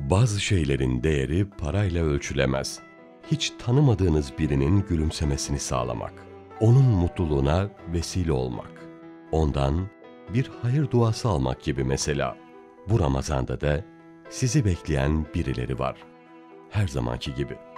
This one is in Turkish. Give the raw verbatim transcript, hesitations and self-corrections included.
Bazı şeylerin değeri parayla ölçülemez. Hiç tanımadığınız birinin gülümsemesini sağlamak, onun mutluluğuna vesile olmak, ondan bir hayır duası almak gibi mesela. Bu Ramazan'da da sizi bekleyen birileri var. Her zamanki gibi.